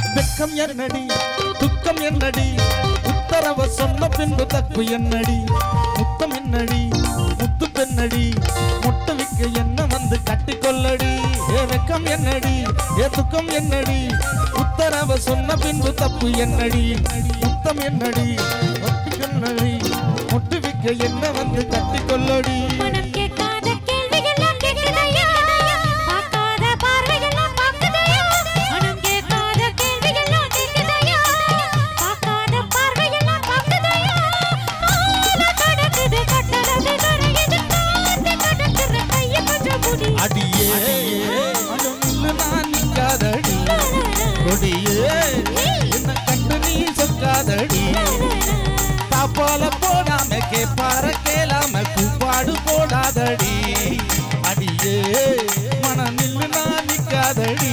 வெக்கம் என்னடி துக்கம் என்னடி உத்தரவ சொன்ன பின்பு தப்பு என்னடி முத்தம் என்னடி முத்து பெண்ணடி முட்டை விக்க என்ன வந்து கட்டிக்கொள்ளடி வெக்கம் என்னடி துக்கம் என்னடி உத்தரவ சொன்ன பின்பு தப்பு என்னடி முத்தம் என்னடி முத்து பெண்ணடி முட்டு விக்க என்ன வந்து கட்டிக்கொள்ளடி அடியே நான் நிக்காதடி கொடியே என்ன கண்டு நீ சொக்காதடி தாப்பால போடாம கேப்பார கேளாம கூப்பாடு போடாதடி அடியே மனமில் நான் நிக்காதடி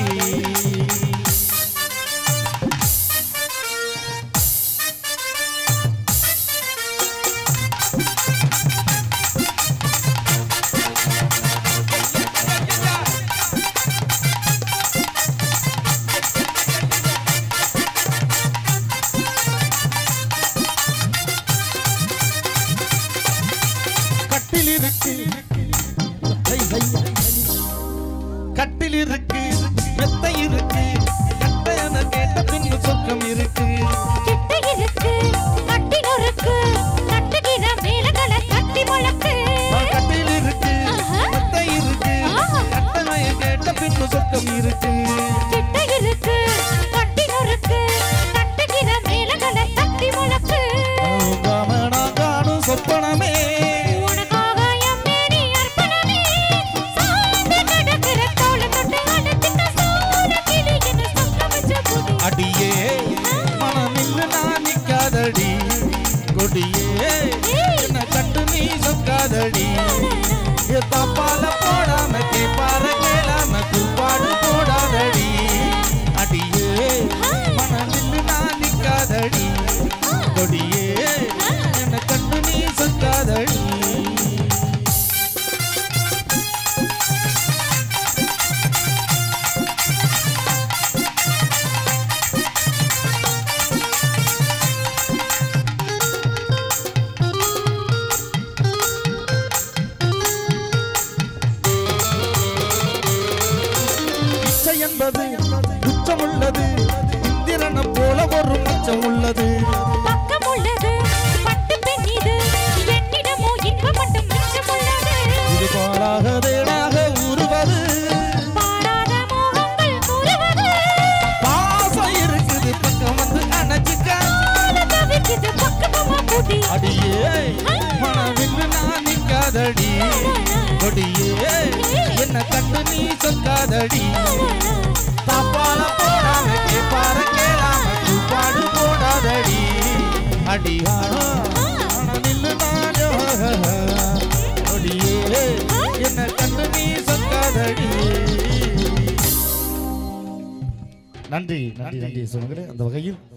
கட்டில் இருக்கு மெத்தை இருக்கு கட்டையன கேட்ட பின்னு சொர்க்கம் இருக்கு கிட்ட இருக்கு கட்டில் இருக்கு கட்டுகிற மேலகளை கட்டி முழக்கு கட்டில் இருக்கு மெத்தை இருக்கு கட்டையன கேட்ட பின்னு சொர்க்கம் இருக்கு கிட்ட இருக்கு கட்டில் இருக்கு கட்டுகிற மேலகளை கட்டி முழக்கு காமனா காணும் சொப்பனமே அடியே மனமில் நான் நிக்காதடி கொடியே என்ன கண்டு நீ சொக்காதடி தப்பால போடாம கேப்பார கேளாம கூப்பாடு போடாதடி அடியே மனமில் நான் நிக்காதடி கொடியே என்ன கண்டு நீ சொக்காதடி என்பது குற்றம் உள்ளது இந்திரனை போல ஒரு மச்சம் உள்ளது பக்கம் உள்ளது பட்டு பெண்ணிது என்னிடமோ இன்பம் மட்டும் மிச்சம் உள்ளது இது பாலாக தேடாக உருவது பாடாத மோகங்கள் கூறுவது பாசம் இருக்குது பக்கம் வந்து அணைச்சிக்க தவிக்குது பக்கமா கூட்டி அடியே மனவில் நான் நிக்காதடி கொடியே என்ன கண்டு நீ சொக்காதடி தாப்பால போடாம கேப்பார கேளாம கூப்பாடு போடாதடி அடியானோ மனவில் நான் கொடியே என்ன கண்டு நீ சொக்காதடி நன்றி நன்றி நன்றி சொல்லுங்க அந்த வகையில்